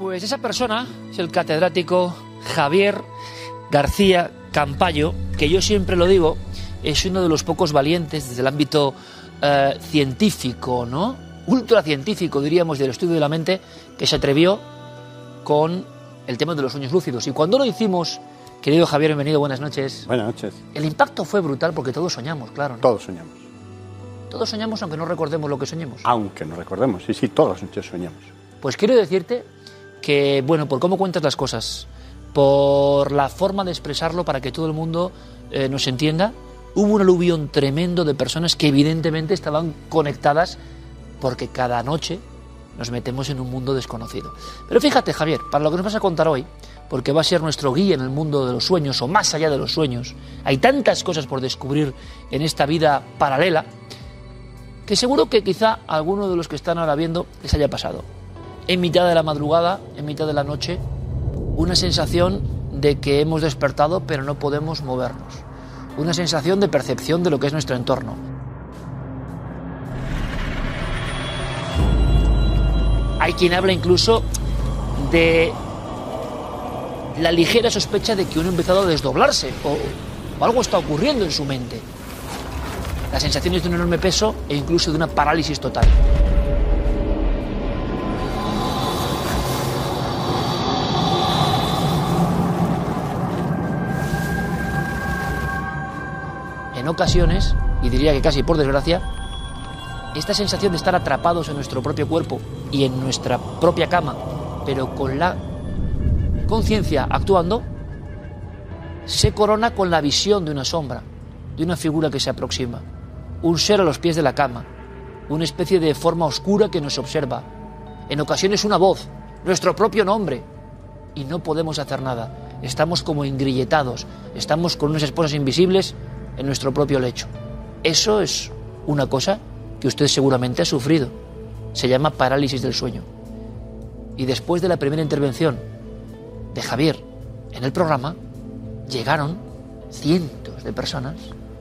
Pues esa persona es el catedrático Javier García Campayo, que yo siempre lo digo, es uno de los pocos valientes desde el ámbito científico, ¿no? Ultracientífico, diríamos, del estudio de la mente, que se atrevió con el tema de los sueños lúcidos. Y cuando lo hicimos, querido Javier, bienvenido, buenas noches. Buenas noches. El impacto fue brutal porque todos soñamos, claro, ¿no? Todos soñamos. Todos soñamos aunque no recordemos lo que soñemos. Aunque no recordemos, sí, todas las noches soñamos. Pues quiero decirte que, bueno, por cómo cuentas las cosas, por la forma de expresarlo para que todo el mundo nos entienda, hubo un aluvión tremendo de personas que evidentemente estaban conectadas porque cada noche nos metemos en un mundo desconocido. Pero fíjate, Javier, para lo que nos vas a contar hoy, porque va a ser nuestro guía en el mundo de los sueños o más allá de los sueños, hay tantas cosas por descubrir en esta vida paralela que seguro que quizá a alguno de los que están ahora viendo les haya pasado. En mitad de la madrugada, en mitad de la noche, una sensación de que hemos despertado pero no podemos movernos. Una sensación de percepción de lo que es nuestro entorno. Hay quien habla incluso de la ligera sospecha de que uno ha empezado a desdoblarse o algo está ocurriendo en su mente. La sensación es de un enorme peso e incluso de una parálisis total. En ocasiones, y diría que casi por desgracia, esta sensación de estar atrapados en nuestro propio cuerpo y en nuestra propia cama, pero con la conciencia actuando, se corona con la visión de una sombra, de una figura que se aproxima, un ser a los pies de la cama, una especie de forma oscura que nos observa, en ocasiones una voz, nuestro propio nombre, y no podemos hacer nada. Estamos como engrilletados, estamos con unas esposas invisibles en nuestro propio lecho. Eso es una cosa que usted seguramente ha sufrido. Se llama parálisis del sueño. Y después de la primera intervención de Javier en el programa, llegaron cientos de personas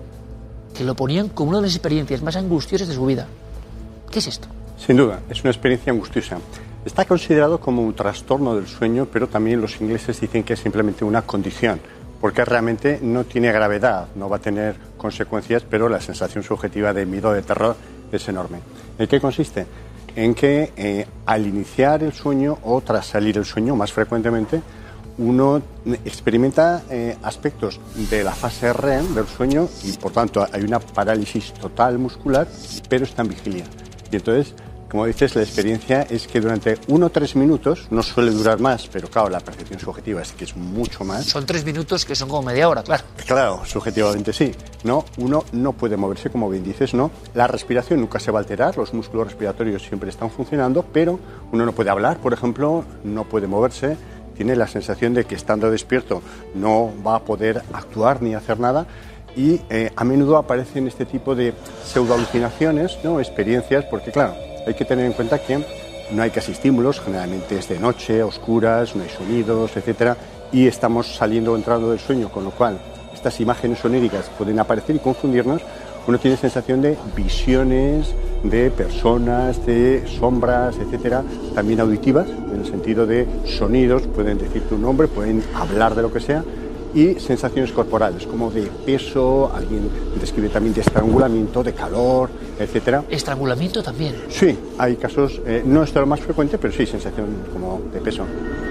que lo ponían como una de las experiencias más angustiosas de su vida. ¿Qué es esto? Sin duda, es una experiencia angustiosa. Está considerado como un trastorno del sueño, pero también los ingleses dicen que es simplemente una condición, porque realmente no tiene gravedad, no va a tener consecuencias, pero la sensación subjetiva de miedo, de terror, es enorme. ¿En qué consiste? En que al iniciar el sueño o tras salir el sueño, más frecuentemente, uno experimenta aspectos de la fase REM del sueño y, por tanto, hay una parálisis total muscular, pero está en vigilia. Y entonces, como dices, la experiencia es que durante 1 o 3 minutos, no suele durar más, pero claro, la percepción subjetiva es que es mucho más. Son 3 minutos que son como media hora, claro. Claro, subjetivamente sí. No, uno no puede moverse, como bien dices, ¿no? La respiración nunca se va a alterar, los músculos respiratorios siempre están funcionando, pero uno no puede hablar, por ejemplo, no puede moverse, tiene la sensación de que estando despierto no va a poder actuar ni hacer nada. Y a menudo aparecen este tipo de pseudoalucinaciones, ¿no? Experiencias, porque claro, hay que tener en cuenta que no hay casi estímulos, generalmente es de noche, oscuras, no hay sonidos, etcétera, y estamos saliendo o entrando del sueño, con lo cual estas imágenes oníricas pueden aparecer y confundirnos. Uno tiene sensación de visiones, de personas, de sombras, etcétera, también auditivas, en el sentido de sonidos, pueden decir tu nombre, pueden hablar de lo que sea, y sensaciones corporales, como de peso, alguien describe también de estrangulamiento, de calor, etcétera. ¿Estrangulamiento también? Sí, hay casos, no es lo más frecuente, pero sí, sensación como de peso.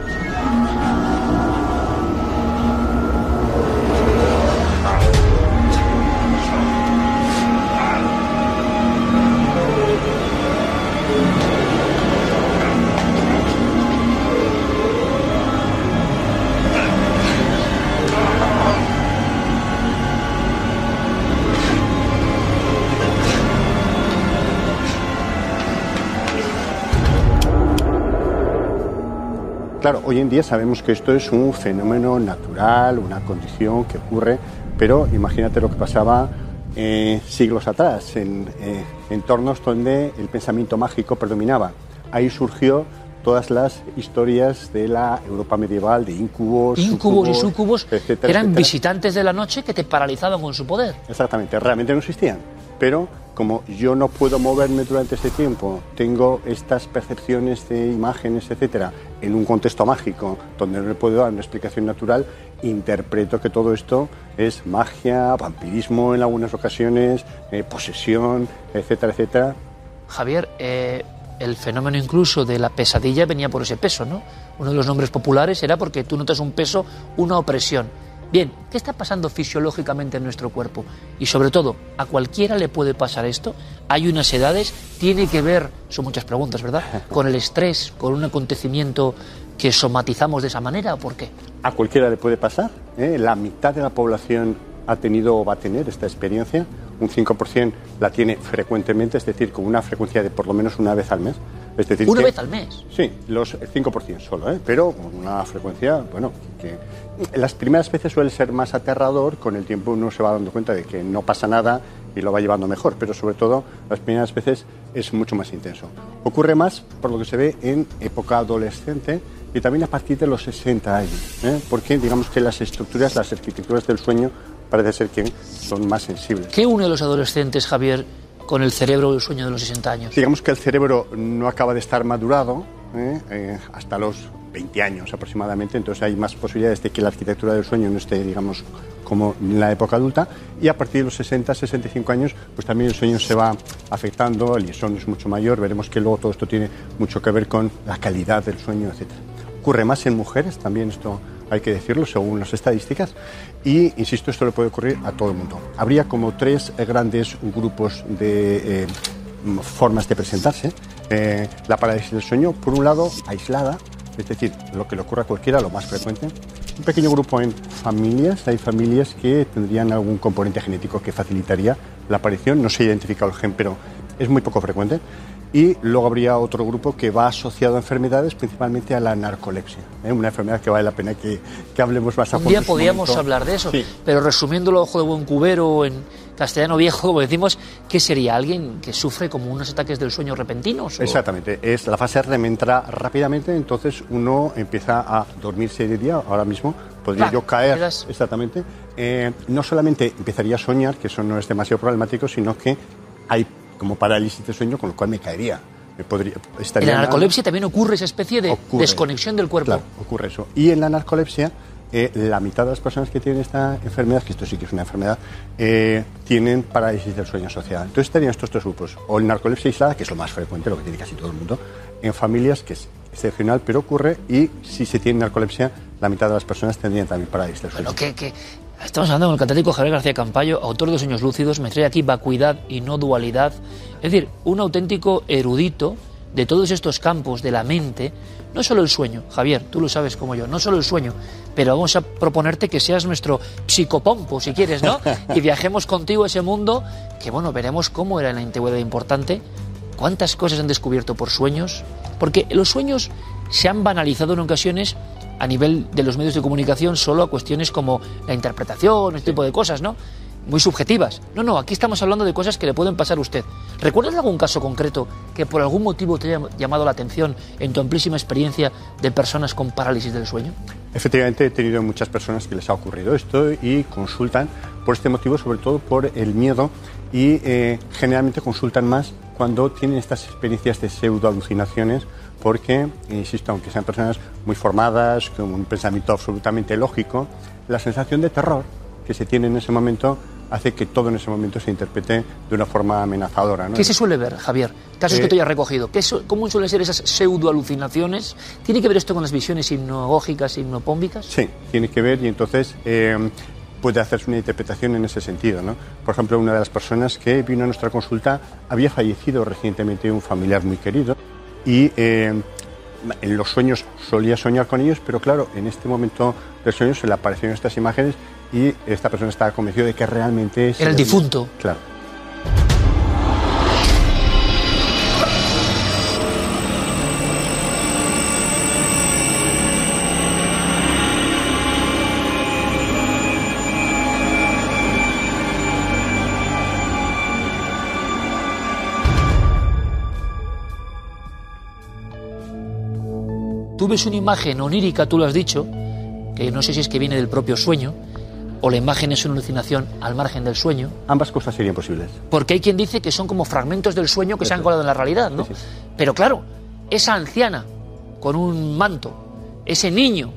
Claro, hoy en día sabemos que esto es un fenómeno natural, una condición que ocurre, pero imagínate lo que pasaba siglos atrás, en entornos donde el pensamiento mágico predominaba. Ahí surgió todas las historias de la Europa medieval, de íncubos y súcubos, etcétera, eran etcétera. Visitantes de la noche que te paralizaban con su poder. Exactamente, realmente no existían, pero como yo no puedo moverme durante este tiempo, tengo estas percepciones de imágenes, etcétera, en un contexto mágico donde no le puedo dar una explicación natural, interpreto que todo esto es magia, vampirismo en algunas ocasiones, posesión, etcétera, etcétera. Javier, el fenómeno incluso de la pesadilla venía por ese peso, ¿no? Uno de los nombres populares era porque tú notas un peso, una opresión. Bien, ¿qué está pasando fisiológicamente en nuestro cuerpo? Y sobre todo, ¿a cualquiera le puede pasar esto? ¿Hay unas edades? ¿Tiene que ver, son muchas preguntas, ¿verdad?, con el estrés, con un acontecimiento que somatizamos de esa manera o por qué? A cualquiera le puede pasar, ¿eh? La mitad de la población ha tenido o va a tener esta experiencia, un 5% la tiene frecuentemente, es decir, con una frecuencia de por lo menos una vez al mes. Es decir, ¿Una vez al mes? Sí, los 5% solo, pero con una frecuencia, bueno, que las primeras veces suele ser más aterrador, con el tiempo uno se va dando cuenta de que no pasa nada y lo va llevando mejor, pero sobre todo las primeras veces es mucho más intenso. Ocurre más, por lo que se ve, en época adolescente y también a partir de los 60 años, porque digamos que las estructuras, las arquitecturas del sueño parece ser que son más sensibles. ¿Qué une a los adolescentes, Javier, con el cerebro del sueño de los 60 años? Digamos que el cerebro no acaba de estar madurado hasta los 20 años aproximadamente, entonces hay más posibilidades de que la arquitectura del sueño no esté, digamos, como en la época adulta, y a partir de los 60, 65 años, pues también el sueño se va afectando, el insomnio es mucho mayor, veremos que luego todo esto tiene mucho que ver con la calidad del sueño, etc. Ocurre más en mujeres, también esto hay que decirlo, según las estadísticas, y, insisto, esto le puede ocurrir a todo el mundo. Habría como 3 grandes grupos de formas de presentarse. La parálisis del sueño, por un lado, aislada, es decir, lo que le ocurre a cualquiera, lo más frecuente. Un pequeño grupo en familias, hay familias que tendrían algún componente genético que facilitaría la aparición, no se ha identificado el gen, pero es muy poco frecuente. Y luego habría otro grupo que va asociado a enfermedades, principalmente a la narcolepsia, una enfermedad que vale la pena que hablemos más a fondo. Un día podíamos hablar de eso, sí. Pero resumiéndolo a ojo de buen cubero, en castellano viejo, como decimos, ¿qué sería? ¿Alguien que sufre como unos ataques del sueño repentinos? ¿O? Exactamente, es la fase REM entra rápidamente, entonces uno empieza a dormirse de día, ahora mismo podría yo caer, exactamente, no solamente empezaría a soñar, que eso no es demasiado problemático, sino que hay como parálisis de sueño, con lo cual me caería. En la narcolepsia también ocurre esa especie de desconexión del cuerpo. Claro, ocurre eso. Y en la narcolepsia, la mitad de las personas que tienen esta enfermedad, que esto sí que es una enfermedad, tienen parálisis del sueño asociada. Entonces estarían estos 3 grupos. O en narcolepsia aislada, que es lo más frecuente, lo que tiene casi todo el mundo, en familias, que es excepcional, pero ocurre, y si se tiene narcolepsia, la mitad de las personas tendrían también parálisis del sueño. Bueno, estamos hablando con el catedrático Javier García Campayo, autor de Sueños Lúcidos, me trae aquí vacuidad y no dualidad. Es decir, un auténtico erudito de todos estos campos de la mente, no solo el sueño, Javier, tú lo sabes como yo, no solo el sueño, pero vamos a proponerte que seas nuestro psicopompo, si quieres, ¿no? Y viajemos contigo a ese mundo, que bueno, veremos cómo era en la antigüedad importante, cuántas cosas han descubierto por sueños, porque los sueños se han banalizado en ocasiones a nivel de los medios de comunicación solo a cuestiones como la interpretación, este tipo de cosas, ¿no? Muy subjetivas. No, aquí estamos hablando de cosas que le pueden pasar a usted. ¿Recuerdas algún caso concreto que por algún motivo te haya llamado la atención en tu amplísima experiencia de personas con parálisis del sueño? Efectivamente, he tenido muchas personas que les ha ocurrido esto y consultan por este motivo, sobre todo por el miedo, y generalmente consultan más cuando tienen estas experiencias de pseudoalucinaciones, porque, insisto, aunque sean personas muy formadas, con un pensamiento absolutamente lógico, la sensación de terror que se tiene en ese momento hace que todo en ese momento se interprete de una forma amenazadora, ¿no? ¿Qué se suele ver, Javier? Casos que tú hayas recogido. ¿Cómo suelen ser esas pseudoalucinaciones? ¿Tiene que ver esto con las visiones hipnagógicas, hipnopómbicas? Sí, tiene que ver, y entonces puede hacerse una interpretación en ese sentido, ¿no? Por ejemplo, una de las personas que vino a nuestra consulta había fallecido recientemente un familiar muy querido, y en los sueños solía soñar con ellos, pero claro, en este momento del sueño se le aparecieron estas imágenes y esta persona estaba convencida de que realmente era el difunto. Claro. Tú ves una imagen onírica, tú lo has dicho, que no sé si es que viene del propio sueño, o la imagen es una alucinación al margen del sueño. Ambas cosas serían posibles. Porque hay quien dice que son como fragmentos del sueño que se han colado en la realidad, ¿no? Sí, sí. Pero claro, esa anciana con un manto, ese niño,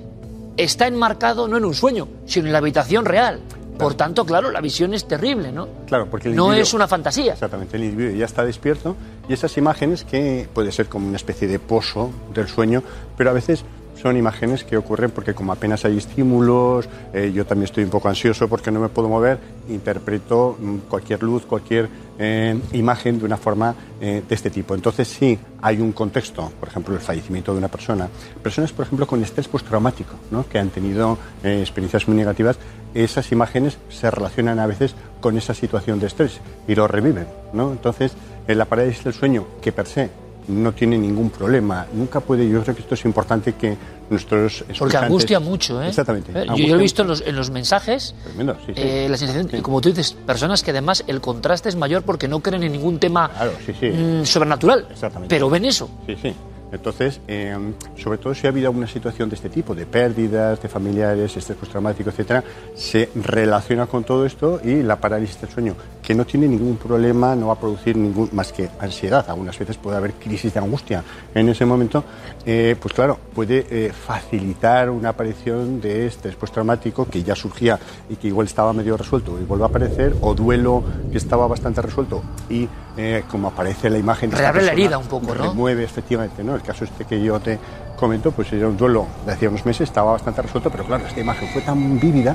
está enmarcado no en un sueño, sino en la habitación real. Por tanto, claro, la visión es terrible, ¿no? Claro, porque el no individuo, es una fantasía. Exactamente, el individuo ya está despierto y esas imágenes que puede ser como una especie de pozo del sueño, pero a veces son imágenes que ocurren porque como apenas hay estímulos, yo también estoy un poco ansioso porque no me puedo mover, interpreto cualquier luz, cualquier imagen de una forma de este tipo. Entonces sí hay un contexto, por ejemplo el fallecimiento de una persona, personas por ejemplo con estrés postraumático, ¿no? Que han tenido experiencias muy negativas, esas imágenes se relacionan a veces con esa situación de estrés y lo reviven, ¿no? Entonces la parálisis del sueño, que per se no tiene ningún problema, nunca puede, yo creo que esto es importante que nuestros escuchantes... Porque angustia mucho, ¿eh? Exactamente. Yo he visto en los mensajes, tremendo, sí, sí. la sensación, Sí. como tú dices, personas que además el contraste es mayor porque no creen en ningún tema Claro, sí, sí. Sobrenatural, Exactamente. pero ven eso. Sí, sí. Entonces, sobre todo si ha habido alguna situación de este tipo, de pérdidas, de familiares, estrés postraumático, etcétera, se relaciona con todo esto y la parálisis del sueño, que no tiene ningún problema, no va a producir ningún más que ansiedad. Algunas veces puede haber crisis de angustia en ese momento, pues claro, puede facilitar una aparición de estrés postraumático que ya surgía y que igual estaba medio resuelto y vuelve a aparecer, o duelo que estaba bastante resuelto y como aparece la imagen... Reabre la herida un poco, ¿no? Remueve, efectivamente, ¿no? El caso este que yo te comento, pues era un duelo de hacía unos meses, estaba bastante resuelto, pero claro, esta imagen fue tan vívida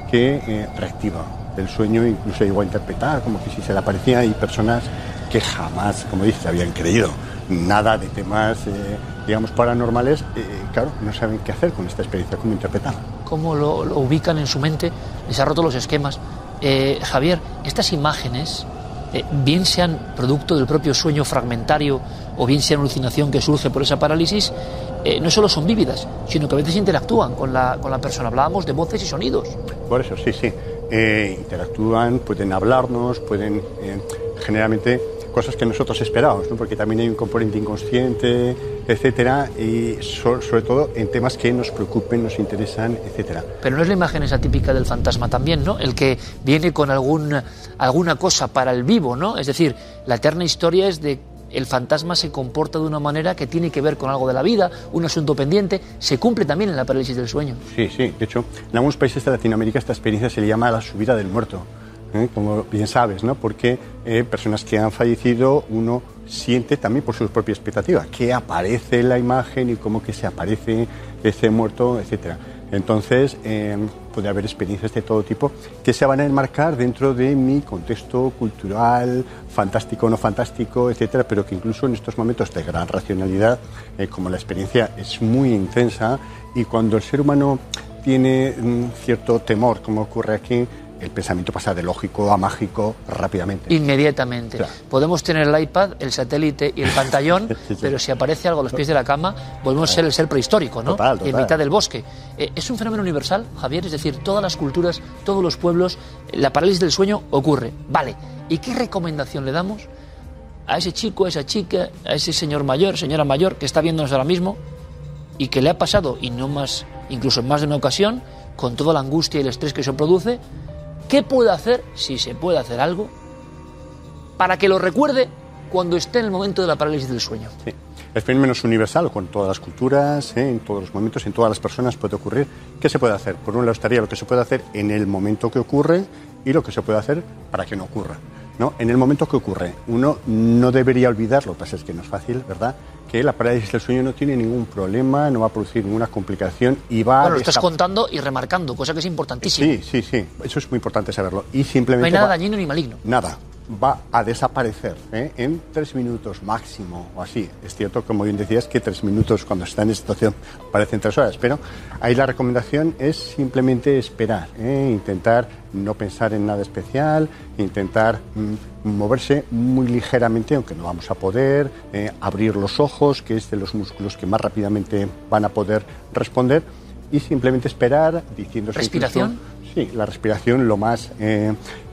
que reactiva el sueño, incluso llegó a interpretar como que si se le aparecía. Hay personas que jamás, como dices, habían creído nada de temas, digamos, paranormales, claro, no saben qué hacer con esta experiencia, cómo interpretarla. Cómo lo ubican en su mente, les ha roto los esquemas. Javier, estas imágenes, bien sean producto del propio sueño fragmentario o bien sean alucinación que surge por esa parálisis, no solo son vívidas, sino que a veces interactúan con la persona. Hablábamos de voces y sonidos. Por eso, sí, sí. Interactúan, pueden hablarnos, pueden generalmente cosas que nosotros esperábamos, ¿no? Porque también hay un componente inconsciente, etcétera, y sobre todo en temas que nos preocupen, nos interesan, etcétera. Pero no es la imagen esa típica del fantasma también, ¿no? El que viene con alguna cosa para el vivo, ¿no? Es decir, la eterna historia es de el fantasma se comporta de una manera que tiene que ver con algo de la vida, un asunto pendiente, se cumple también en la parálisis del sueño. Sí, sí. De hecho, en algunos países de Latinoamérica esta experiencia se le llama la subida del muerto. Como bien sabes, ¿no? Porque personas que han fallecido, uno siente también por su propia expectativa que aparece la imagen y cómo que se aparece ese muerto, etcétera. Entonces, puede haber experiencias de todo tipo que se van a enmarcar dentro de mi contexto cultural, fantástico o no fantástico, etcétera, pero que incluso en estos momentos de gran racionalidad, como la experiencia es muy intensa y cuando el ser humano tiene cierto temor, como ocurre aquí, el pensamiento pasa de lógico a mágico rápidamente. Inmediatamente. Claro. Podemos tener el iPad, el satélite y el pantallón, sí. Pero si aparece algo a los pies de la cama, volvemos a ser el ser prehistórico, ¿no? Total. En mitad del bosque. ¿Es un fenómeno universal, Javier? Es decir, todas las culturas, todos los pueblos, la parálisis del sueño ocurre. Vale. ¿Y qué recomendación le damos a ese chico, a esa chica, a ese señor mayor, señora mayor, que está viéndonos ahora mismo y que le ha pasado, y no más, incluso en más de una ocasión, con toda la angustia y el estrés que eso produce? ¿Qué puede hacer, si se puede hacer algo, para que lo recuerde cuando esté en el momento de la parálisis del sueño? Sí. El fenómeno es universal, con todas las culturas, en todos los momentos, en todas las personas puede ocurrir. ¿Qué se puede hacer? Por un lado estaría lo que se puede hacer en el momento que ocurre y lo que se puede hacer para que no ocurra, ¿no? En el momento que ocurre, uno no debería olvidar, lo que pasa es que no es fácil, ¿verdad?, que la parálisis del sueño no tiene ningún problema, no va a producir ninguna complicación y va Bueno, lo estás contando y remarcando, cosa que es importantísima. Sí. Eso es muy importante saberlo. Y simplemente no hay nada dañino ni maligno. Nada. Va a desaparecer en 3 minutos máximo o así. Es cierto, como bien decías, que 3 minutos cuando está en esta situación parecen 3 horas, pero ahí la recomendación es simplemente esperar, intentar no pensar en nada especial, intentar moverse muy ligeramente, aunque no vamos a poder, abrir los ojos, que es de los músculos que más rápidamente van a poder responder, y simplemente esperar diciéndose... ¿Respiración? Incluso, sí, la respiración lo más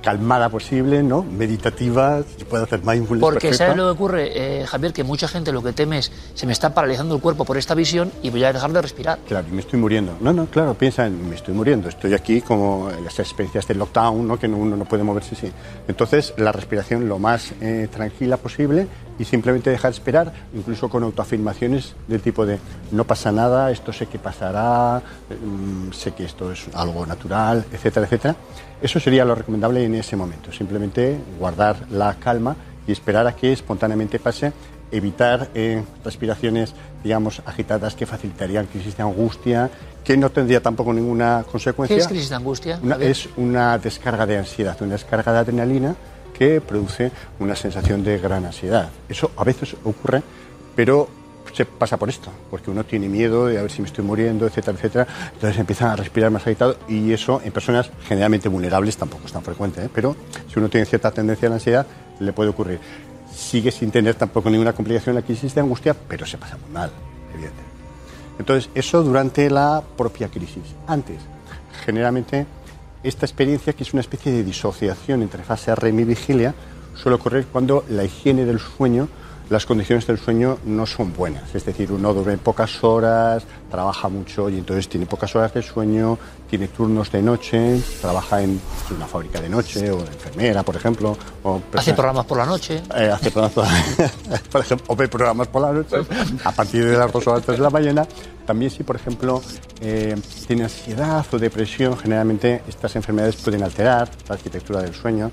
calmada posible, ¿no? Meditativa, se puede hacer mindfulness. Porque perfecta. ¿sabes lo que ocurre, Javier? Que mucha gente lo que teme es, se me está paralizando el cuerpo por esta visión y voy a dejar de respirar. Claro, y me estoy muriendo. No, claro, piensa en me estoy muriendo. Estoy aquí como las experiencias del lockdown, ¿no? Que uno no puede moverse, sí. Entonces, la respiración lo más tranquila posible y simplemente dejar esperar, incluso con autoafirmaciones del tipo de no pasa nada, esto sé que pasará, sé que esto es algo natural, etcétera, etcétera. Eso sería lo recomendable en ese momento, simplemente guardar la calma y esperar a que espontáneamente pase, evitar respiraciones, digamos, agitadas que facilitarían crisis de angustia, que no tendría tampoco ninguna consecuencia. ¿Qué es crisis de angustia? Es una descarga de ansiedad, una descarga de adrenalina que produce una sensación de gran ansiedad. Eso a veces ocurre, pero se pasa por esto, porque uno tiene miedo de a ver si me estoy muriendo, etcétera, etcétera. Entonces empiezan a respirar más agitado y eso en personas generalmente vulnerables tampoco es tan frecuente, ¿eh? Pero si uno tiene cierta tendencia a la ansiedad, le puede ocurrir. Sigue sin tener tampoco ninguna complicación la crisis de angustia, pero se pasa muy mal, evidentemente. Entonces, eso durante la propia crisis. Antes, generalmente, esta experiencia, que es una especie de disociación entre fase REM y vigilia, suele ocurrir cuando la higiene del sueño, las condiciones del sueño no son buenas. Es decir, uno duerme pocas horas, trabaja mucho y entonces tiene pocas horas de sueño, tiene turnos de noche, trabaja en una fábrica de noche o de enfermera, por ejemplo. Hace programas por la noche. Hace programas por ejemplo, o ve programas por la noche a partir de las 2 o 3 de la mañana. También si, por ejemplo, tiene ansiedad o depresión, generalmente estas enfermedades pueden alterar la arquitectura del sueño.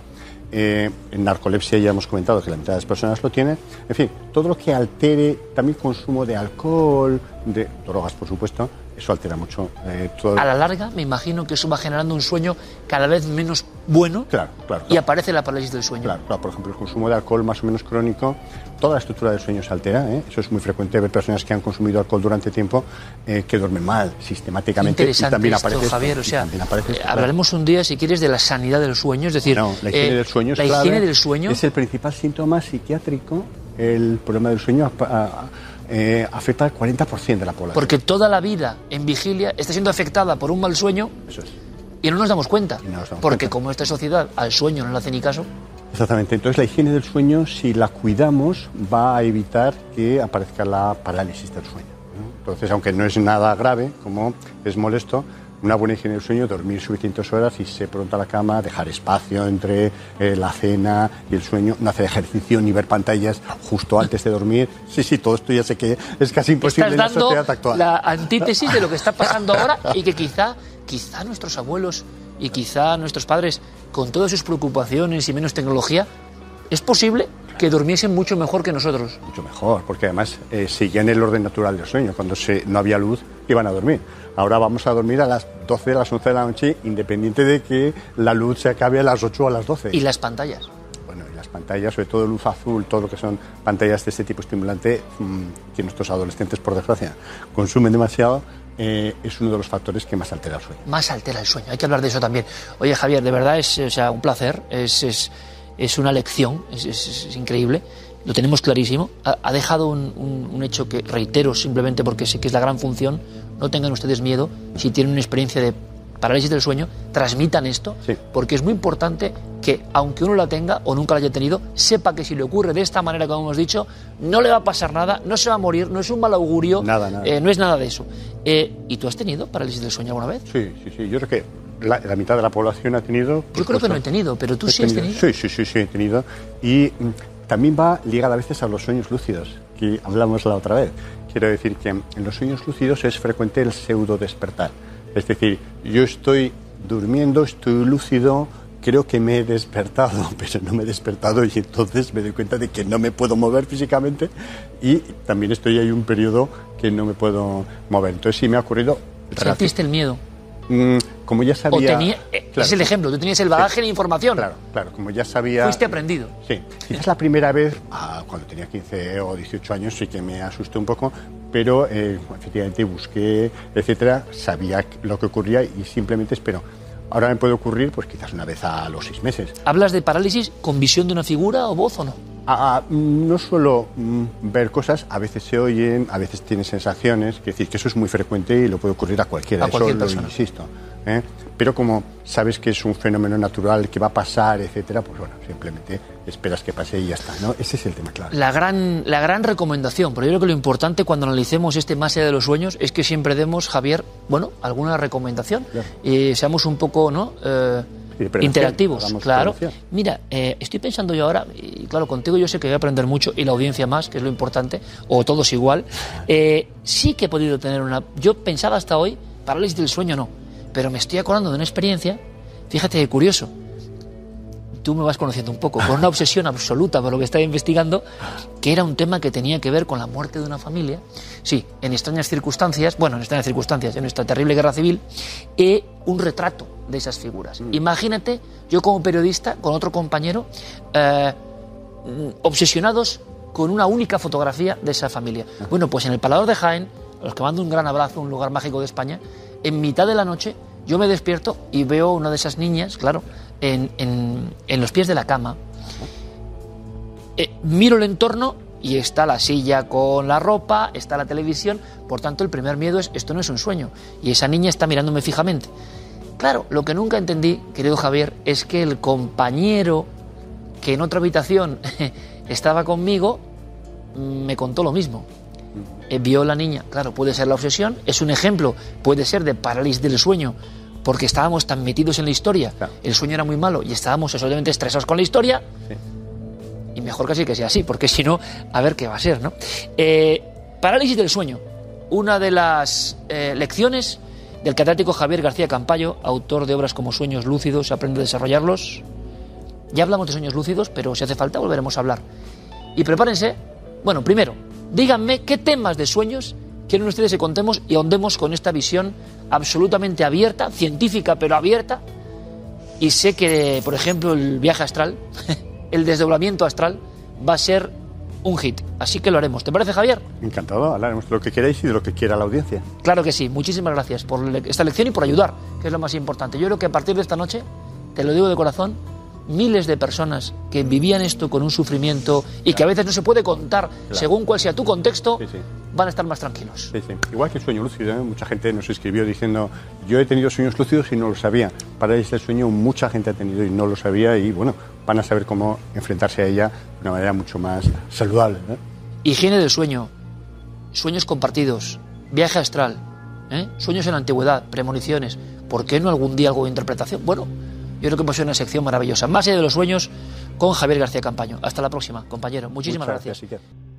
En narcolepsia ya hemos comentado que la mitad de las personas lo tienen. En fin, todo lo que altere, también consumo de alcohol, de drogas, por supuesto, eso altera mucho todo. A la larga, me imagino que eso va generando un sueño cada vez menos bueno. Claro. Y aparece la parálisis del sueño. Claro, por ejemplo, el consumo de alcohol más o menos crónico, toda la estructura del sueño se altera, ¿eh? Eso es muy frecuente ver personas que han consumido alcohol durante tiempo que duermen mal, sistemáticamente. Interesante y también esto, aparece Javier, esto, o sea, aparece hablaremos un día, si quieres, de la sanidad del sueño, es decir, no, la higiene del sueño es la clave, higiene del sueño es el principal síntoma psiquiátrico. El problema del sueño afecta al 40% de la población. Porque toda la vida en vigilia está siendo afectada por un mal sueño. Eso es. Y no nos damos cuenta. Porque cuenta. como esta sociedad al sueño no le hace ni caso. Exactamente. Entonces la higiene del sueño, si la cuidamos, va a evitar que aparezca la parálisis del sueño, ¿no? Entonces, aunque no es nada grave, como es molesto, una buena higiene del sueño, dormir suficientes horas, irse pronto a la cama, dejar espacio entre la cena y el sueño, no hacer ejercicio ni ver pantallas justo antes de dormir. Sí, todo esto ya sé que es casi imposible en la sociedad actual. La antítesis de lo que está pasando ahora y que quizá nuestros abuelos y quizá nuestros padres, con todas sus preocupaciones y menos tecnología, es posible que durmiesen mucho mejor que nosotros. Mucho mejor, porque además seguían el orden natural del sueño. Cuando no había luz, iban a dormir. Ahora vamos a dormir a las 12, a las 11 de la noche, independiente de que la luz se acabe a las 8 o a las 12. ¿Y las pantallas? Bueno, y las pantallas, sobre todo luz azul, todo lo que son pantallas de este tipo estimulante, que nuestros adolescentes, por desgracia, consumen demasiado, es uno de los factores que más altera el sueño. Más altera el sueño, hay que hablar de eso también. Oye, Javier, de verdad es un placer, es una lección, es increíble, lo tenemos clarísimo. Ha dejado un hecho que reitero simplemente porque sé que es la gran función. No tengan ustedes miedo, si tienen una experiencia de parálisis del sueño, transmitan esto, sí, porque es muy importante que, aunque uno la tenga o nunca la haya tenido, sepa que si le ocurre de esta manera, como hemos dicho, no le va a pasar nada, no se va a morir, no es un mal augurio, nada. No es nada de eso. ¿Y tú has tenido parálisis del sueño alguna vez? Sí, yo creo que la mitad de la población ha tenido. Yo creo que no he tenido, pero tú sí has tenido. Sí, he tenido. Y también va ligada a veces a los sueños lúcidos, que hablamos la otra vez. Quiero decir que en los sueños lúcidos es frecuente el pseudo despertar. Es decir, yo estoy durmiendo, estoy lúcido, creo que me he despertado, pero no me he despertado y entonces me doy cuenta de que no me puedo mover físicamente y también estoy ahí un periodo que no me puedo mover. Entonces sí me ha ocurrido. ¿Sentiste el miedo? Como ya sabía... Claro, es el ejemplo, tú tenías el bagaje de información. Claro, como ya sabía... Fuiste aprendido. Sí, quizás la primera vez, cuando tenía 15 o 18 años, sí que me asusté un poco, pero efectivamente busqué, etcétera, sabía lo que ocurría y simplemente espero. Ahora me puede ocurrir, pues quizás una vez a los 6 meses. ¿Hablas de parálisis con visión de una figura o voz o no? No suelo ver cosas, a veces se oyen, a veces tienes sensaciones, es decir, que eso es muy frecuente y lo puede ocurrir a cualquiera, cualquier eso persona. lo insisto. Pero como sabes que es un fenómeno natural que va a pasar, etcétera, pues bueno, simplemente esperas que pase y ya está, ¿no? Ese es el tema, claro. La gran recomendación, pero yo creo que lo importante cuando analicemos este más allá de los sueños es que siempre demos, Javier, bueno, alguna recomendación y seamos un poco, ¿no? Interactivos, claro. Mira, estoy pensando yo ahora, y claro, contigo yo sé que voy a aprender mucho y la audiencia más, que es lo importante, o todos igual. Sí que he podido tener yo pensaba hasta hoy, parálisis del sueño no, pero me estoy acordando de una experiencia, fíjate qué curioso, tú me vas conociendo un poco, con una obsesión absoluta por lo que estaba investigando, que era un tema que tenía que ver con la muerte de una familia, sí, en extrañas circunstancias, en esta terrible guerra civil, un retrato de esas figuras. Imagínate, yo como periodista, con otro compañero, obsesionados con una única fotografía de esa familia. Bueno, pues en el Paladar de Jaén, a los que mando un gran abrazo, un lugar mágico de España, en mitad de la noche yo me despierto y veo una de esas niñas, claro, en los pies de la cama. Miro el entorno y está la silla con la ropa, está la televisión, por tanto el primer miedo es, esto no es un sueño, y esa niña está mirándome fijamente. Claro, lo que nunca entendí, querido Javier, es que el compañero que en otra habitación estaba conmigo me contó lo mismo. Vio la niña, claro, puede ser la obsesión, es un ejemplo, puede ser de parálisis del sueño, porque estábamos tan metidos en la historia, claro. El sueño era muy malo y estábamos absolutamente estresados con la historia, sí. Y mejor casi que sea así, porque si no, a ver qué va a ser, ¿no? Parálisis del sueño, una de las lecciones del catedrático Javier García Campayo, autor de obras como Sueños lúcidos, aprende a desarrollarlos. Ya hablamos de sueños lúcidos, pero si hace falta volveremos a hablar. Y prepárense, bueno, primero, díganme qué temas de sueños quieren ustedes que contemos y ahondemos con esta visión absolutamente abierta, científica pero abierta. Y sé que, por ejemplo, el viaje astral, el desdoblamiento astral, va a ser un hit. Así que lo haremos. ¿Te parece, Javier? Encantado, hablaremos de lo que queráis y de lo que quiera la audiencia. Claro que sí. Muchísimas gracias por esta lección y por ayudar, que es lo más importante. Yo creo que a partir de esta noche, te lo digo de corazón, miles de personas que vivían esto con un sufrimiento y que a veces no se puede contar, según cuál sea tu contexto, van a estar más tranquilos. Sí. Igual que el sueño lúcido, mucha gente nos escribió diciendo, yo he tenido sueños lúcidos y no lo sabía. Parálisis del sueño mucha gente ha tenido y no lo sabía, y bueno, van a saber cómo enfrentarse a ella de una manera mucho más saludable, ¿no? Higiene del sueño, sueños compartidos, viaje astral, sueños en la antigüedad, premoniciones. ¿Por qué no algún día algo de interpretación? Bueno, yo creo que va a ser una sección maravillosa. Más allá de los sueños, con Javier García Campayo. Hasta la próxima, compañero. Muchísimas gracias.